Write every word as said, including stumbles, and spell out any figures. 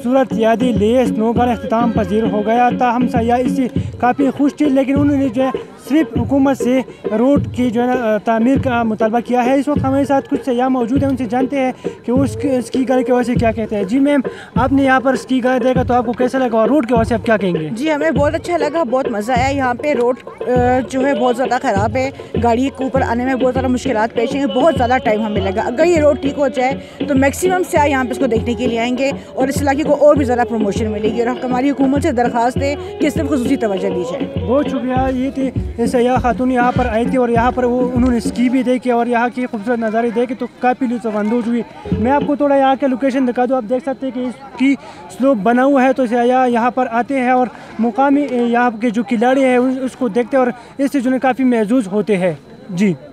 खूबसूरत यादी लेस नौगार अख्ताम पजीर हो गया था। हम सयाह इससे काफ़ी खुश थे, लेकिन उन्होंने जो है सिर्फ हुकूमत से रोड की जो है ना तामीर का मुतालबा किया है। इस वक्त हमारे साथ कुछ सयाह मौजूद हैं, उनसे जानते हैं कि वो स्की गाइड के वजह से क्या कहते हैं। जी मैम, आपने यहाँ पर स्की गाइड देखा तो आपको कैसा लगा और रोड के वजह से आप क्या कहेंगे? जी हमें बहुत अच्छा लगा, बहुत मज़ा आया। यहाँ पे रोड जो है बहुत ज़्यादा ख़राब है, गाड़ी के ऊपर आने में बहुत ज़्यादा मुश्किलात पेश हैं, बहुत ज़्यादा टाइम हमें लगा। अगर ये रोड ठीक हो जाए तो मैक्सिमम से यहाँ पे इसको देखने के लिए आएंगे और इस इलाके को और भी ज़्यादा प्रमोशन मिलेगी। और हमारी हुकूमत से दरख्वास्त है कि इस पर खुसूसी तवज्जो दी जाए। बहुत शुक्रिया। ये थी सयाह खातून यहाँ पर आई थी और यहाँ पर वो उन्होंने स्की भी देखी और यहाँ की खूबसूरत नज़ारे देखे तो काफ़ी लुत्फ़अंदोज़ हुई। मैं आपको थोड़ा यहाँ के लोकेशन दिखा दूँ। आप देख सकते हैं कि इसकी स्लोप बना हुआ है, तो सयाह यहाँ पर आते हैं और मुकामी यहाँ के जो खिलाड़ी हैं उसको देखते हैं और इससे जो है काफ़ी महसूस होते हैं। जी।